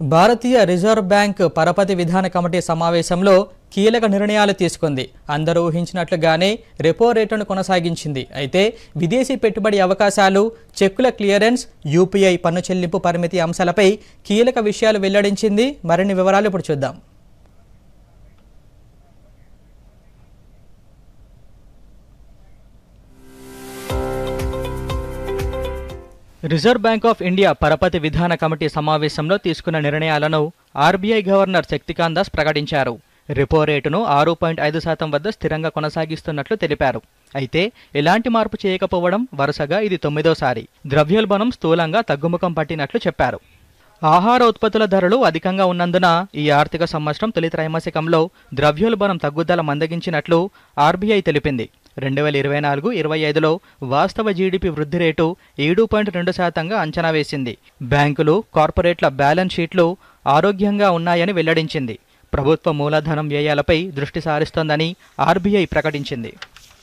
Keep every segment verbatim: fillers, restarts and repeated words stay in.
భారతీయ reserve bank పరపతి విధాన committee సమావేశంలో కీలక నిర్ణయాలు తీసుకుంది. అందరూ ఊహించినట్లుగానే రెపో రేటును కొనసాగించింది. అయితే విదేశీ పెట్టుబడి అవకాశాలు, చెక్కుల క్లియరెన్స్, యూపీఐ పన్ను చెల్లింపు పరిమితి అంశాలపై కీలక విషయాలు వెల్లడించింది. మరిన్ని వివరాలు ఇప్పుడు చూద్దాం. రిజర్వ్ బ్యాంక్ ఆఫ్ ఇండియా పరపతి విధాన కమిటీ సమావేశంలో తీసుకున్న నిర్ణయాలను ఆర్బీఐ గవర్నర్ శక్తికాంత్ దాస్ ప్రకటించారు. రెపో రేటును ఆరు పాయింట్ ఐదు శాతం వద్ద స్థిరంగా కొనసాగిస్తున్నట్లు తెలిపారు. అయితే ఎలాంటి మార్పు చేయకపోవడం వరుసగా ఇది తొమ్మిదోసారి. ద్రవ్యోల్బణం స్థూలంగా తగ్గుముఖం పట్టినట్లు చెప్పారు. ఆహార ఉత్పత్తుల ధరలు అధికంగా ఉన్నందున ఈ ఆర్థిక సంవత్సరం తొలి త్రైమాసికంలో ద్రవ్యోల్బణం తగ్గుదల మందగించినట్లు ఆర్బీఐ తెలిపింది. రెండు వేల ఇరవై నాలుగు ఇరవై ఐదులో వాస్తవ జీడీపీ వృద్ధి రేటు ఏడు పాయింట్ రెండు శాతంగా అంచనా వేసింది. బ్యాంకులు, కార్పొరేట్ల బ్యాలెన్స్ షీట్లు ఆరోగ్యంగా ఉన్నాయని వెల్లడించింది. ప్రభుత్వ మూలధనం వ్యయాలపై దృష్టి సారిస్తోందని ఆర్బీఐ ప్రకటించింది.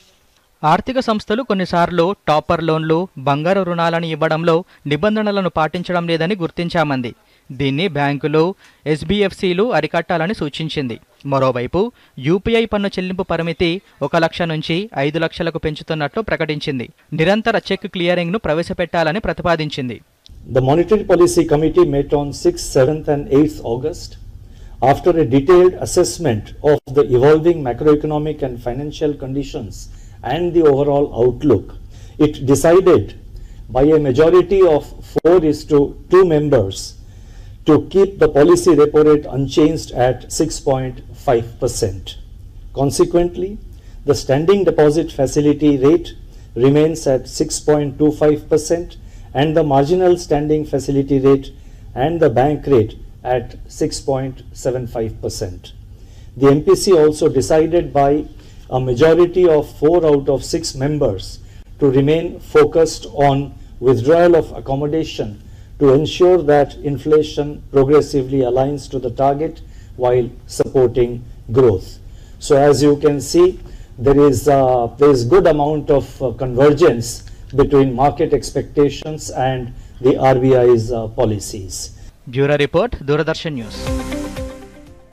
ఆర్థిక సంస్థలు కొన్నిసార్లు టాపర్ లోన్లు, బంగారు రుణాలను ఇవ్వడంలో నిబంధనలను పాటించడం లేదని గుర్తించామంది. దీన్ని బ్యాంకులు, ఎస్బీఎఫ్సీలు అరికట్టాలని సూచించింది. మరోవైపు యూపీఐ పన్ను చెల్లింపు పరిమితి ఒక లక్ష నుంచి ఐదు లక్షలకు పెంచుతున్నట్లు ప్రకటించింది. నిరంతర చెక్ క్లియరింగ్ ను ప్రవేశపెట్టాలని ప్రతిపాదించింది. The Monetary Policy Committee met on sixth, seventh and eighth August. After a detailed assessment of the evolving macroeconomic and financial conditions and the overall outlook, it decided by a majority of four is to two members to keep the policy repo rate unchanged at six point five percent. Consequently, the standing deposit facility rate remains at six point two five percent and the marginal standing facility rate and the bank rate at six point seven five percent. The M P C also decided by a majority of four out of six members to remain focused on withdrawal of accommodation to ensure that inflation progressively aligns to the target while supporting growth. So as you can see, there is uh, there is good amount of uh, convergence between market expectations and the R B I's uh, policies. Bureau Report, Doordarshan News.